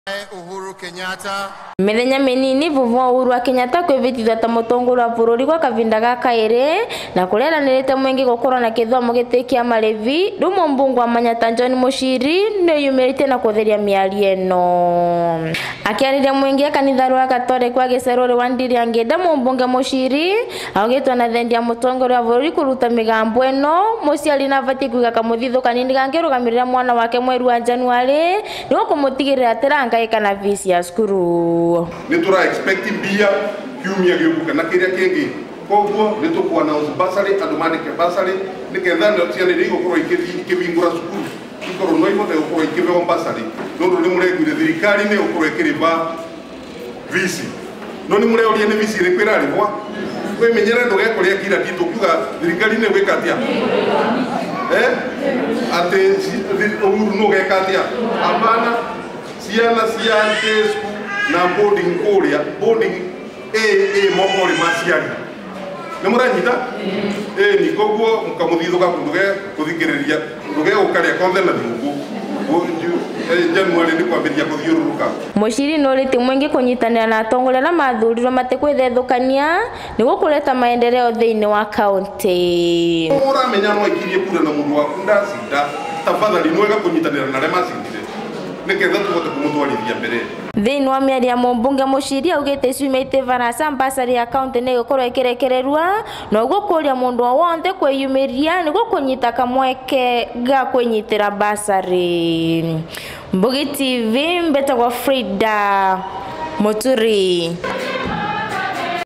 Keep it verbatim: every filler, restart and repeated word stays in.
Uhuru Kenyatta Mithenya minini vuvua Uhuru Kenyatta kwivitithia ta mutongori wa bururi gwa kavinda gaka iri na kureranirite mwingi gukorwo na kithomo gitikia Marivi rumo mbungu wa Manyata Hon Muchiri ni yumirite na kutheria miari eno akiarire mwingi kanitha rwa Gatoleki kwa gicerori wa ndiri angenda mumbunge Muchiri augitwa na thendia mutongori wa bururi kuruta migambo eno muciari na vati kuiga kamuthithu kanini gangirugamirira mwana wake mweri wa Januari nigo kumutigirira atiranga ikana visi ya skuru nitura expecting bia kiumia giuka na kiria kingi koguo nitukwa na basari andumandike basari niketha ndo ciana irigo korwo ikibingura skuru ikoro no imote korwo ikibego basari no ni muregire thirikari ne korwo ikiriba visi no ni mureoria ni visi rikwira ribwa we menyere ndo gekoria kila kitu kuga thirikari ne wekatia eh ate Uhuru no gekatia abana ciana ciante na boarding kuuria boarding eh eh mokori maciari ni muranyita eh ni koguo mukamuthithu gakunduge kuthikiriria nduge ukaria konthe na thungu Januari ni kwambiria kuthiururuka Muchiri norite mwingi kunyitanira na atongoria na mathurirwo matikwithethukania niguo kuleta maendeleo thiini wa kaunti uramenya no ikirie kura na mundu waku ndacinda tafadhali nwega kunyitanira na rema cindire niketha tugote kumutwarithia mbere thiini wa miari ya mumbunge Muchiri augite ciumite varasa mbasari ya kaunti ni gukorwo ikirekererwa na uguo kuria mundu wothe kwiyumiria niguo kunyita kamweke ga kwinyitira basari. Mbugi T V mbetagwa Frida Muturi.